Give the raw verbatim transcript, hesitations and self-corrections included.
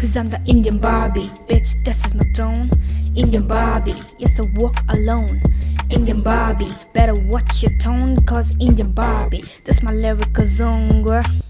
Cause I'm the Indian Barbie, bitch, this is my throne. Indian Barbie, yes I walk alone. Indian Barbie, better watch your tone. Cause Indian Barbie, this my lyrical zone, girl.